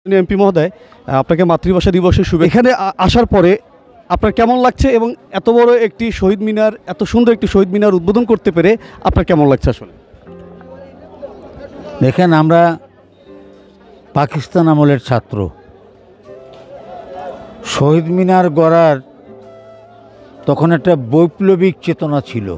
MP মহোদয়, আপনাকে মাতৃভাষা দিবসের শুভেচ্ছা। এখানে আসার পরে আপনার কেমন লাগছে এবং এত বড় একটি শহীদ মিনার, এত সুন্দর একটি শহীদ মিনার উদ্বোধন করতে পেরে আপনার কেমন লাগছে আসলে? দেখেন, আমরা পাকিস্তান আমলের ছাত্র। শহীদ মিনার গড়ার তখন একটা বৈপ্লবিক চেতনা ছিল।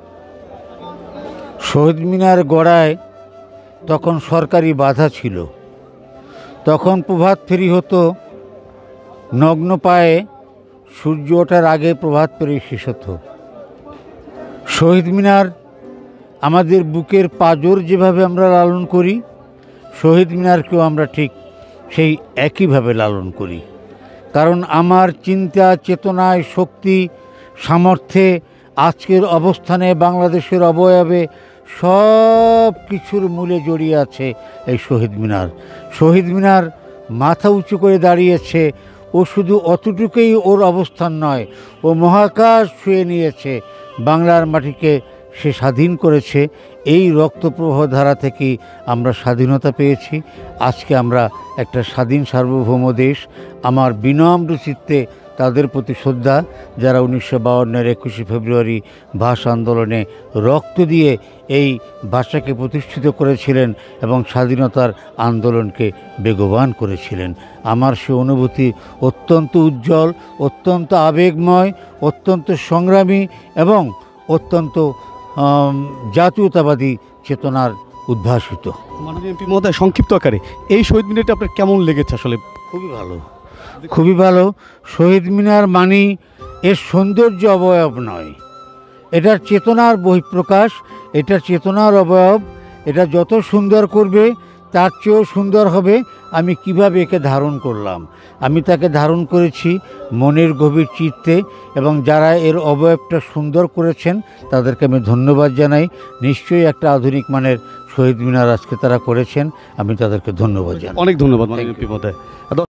শহীদ মিনার গড়ায় তখন সরকারি বাধা ছিল। তখন প্রভাত ফেরি হতো নগ্ন পায়ে, সূর্য ওঠার আগে প্রভাত ফেরি শেষ হতো। শহীদ মিনার আমাদের বুকের পাঁজর যেভাবে আমরা লালন করি, শহীদ মিনারকেও আমরা ঠিক সেই একইভাবে লালন করি। কারণ আমার চিন্তা, চেতনায়, শক্তি, সামর্থ্যে, আজকের অবস্থানে, বাংলাদেশের অবয়বে সব কিছুর মূলে জড়িয়ে আছে এই শহীদ মিনার। শহীদ মিনার মাথা উঁচু করে দাঁড়িয়েছে। ও শুধু অতটুকুই ওর অবস্থান নয়, ও মহাকাশ ছুঁয়ে নিয়েছে। বাংলার মাটিকে সে স্বাধীন করেছে। এই রক্তপ্রবাহ ধারা থেকেই আমরা স্বাধীনতা পেয়েছি। আজকে আমরা একটা স্বাধীন সার্বভৌম দেশ। আমার বিনম্র চিত্তে তাদের প্রতি শ্রদ্ধা, যারা 1952-এর 21শে ফেব্রুয়ারি ভাষা আন্দোলনে রক্ত দিয়ে এই ভাষাকে প্রতিষ্ঠিত করেছিলেন এবং স্বাধীনতার আন্দোলনকে বেগবান করেছিলেন। আমার সে অনুভূতি অত্যন্ত উজ্জ্বল, অত্যন্ত আবেগময়, অত্যন্ত সংগ্রামী এবং অত্যন্ত জাতীয়তাবাদী চেতনার উদ্ভাসিত। মাননীয় এমপি মহোদয়, সংক্ষিপ্ত আকারে এই শহীদ মিনারটা আপনার কেমন লেগেছে আসলে? খুবই ভালো, খুবই ভালো। শহীদ মিনার মানি এর সৌন্দর্য অবয়ব নয়, এটার চেতনার বহিঃপ্রকাশ, এটার চেতনার অবয়ব। এটা যত সুন্দর করবে তার চেয়েও সুন্দর হবে। আমি কিভাবে একে ধারণ করলাম? আমি তাকে ধারণ করেছি মনের গভীর চিত্তে, এবং যারা এর অবয়বটা সুন্দর করেছেন তাদেরকে আমি ধন্যবাদ জানাই। নিশ্চয়ই একটা আধুনিক মানের শহীদ মিনার আজকে তারা করেছেন, আমি তাদেরকে ধন্যবাদ জানাই। অনেক ধন্যবাদ মাননীয় এমপি মহোদয়।